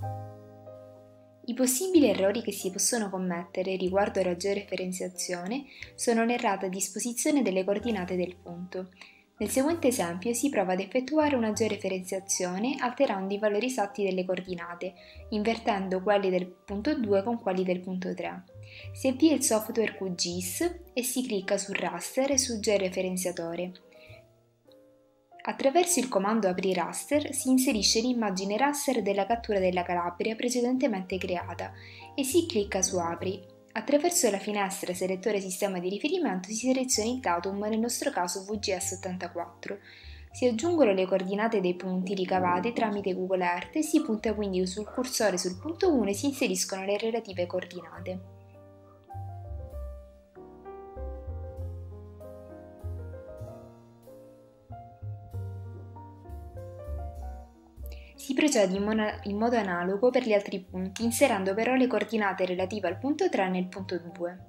I possibili errori che si possono commettere riguardo alla georeferenziazione sono l'errata disposizione delle coordinate del punto. Nel seguente esempio si prova ad effettuare una georeferenziazione alterando i valori esatti delle coordinate, invertendo quelli del punto 2 con quelli del punto 3. Si avvia il software QGIS e si clicca su Raster e su Georeferenziatore. Attraverso il comando Apri raster si inserisce l'immagine raster della cattura della Calabria precedentemente creata e si clicca su Apri. Attraverso la finestra Selettore sistema di riferimento si seleziona il datum, nel nostro caso VGS84. Si aggiungono le coordinate dei punti ricavate tramite Google Earth e si punta quindi sul cursore sul punto 1 e si inseriscono le relative coordinate. Si procede in modo analogo per gli altri punti, inserendo però le coordinate relative al punto 3 nel punto 2.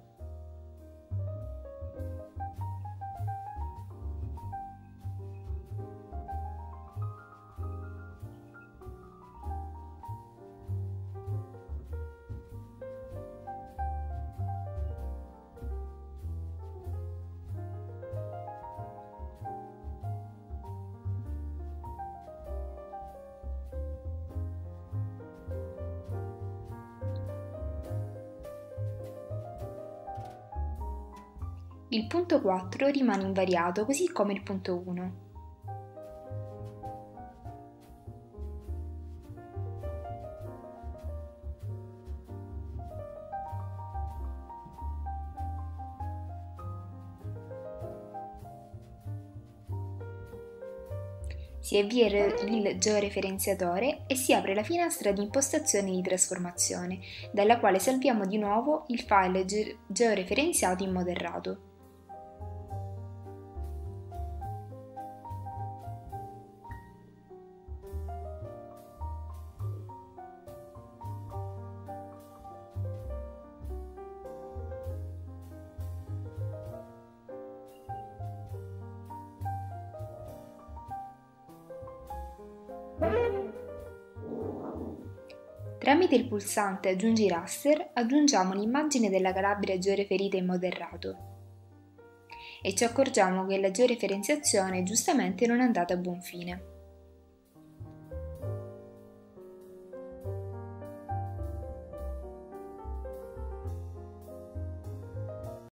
Il punto 4 rimane invariato, così come il punto 1. Si avvia il georeferenziatore e si apre la finestra di impostazione di trasformazione, dalla quale salviamo di nuovo il file georeferenziato in modo errato. Tramite il pulsante Aggiungi raster aggiungiamo l'immagine della Calabria georeferita in modo errato e ci accorgiamo che la georeferenziazione giustamente non è andata a buon fine.